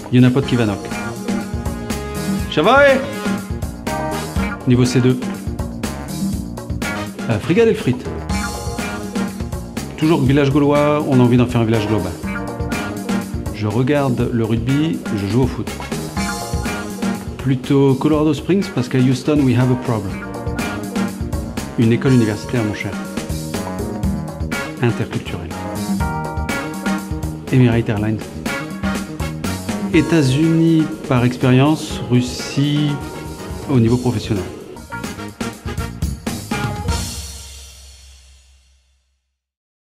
Yonapod Kivanok. Chavaille. Niveau C2. Frigade et frites. Toujours village gaulois, on a envie d'en faire un village global. Je regarde le rugby, je joue au foot. Plutôt Colorado Springs parce qu'à Houston, we have a problem. Une école universitaire, mon cher. Interculturelle. Emirates Airlines. États-Unis par expérience, Russie au niveau professionnel.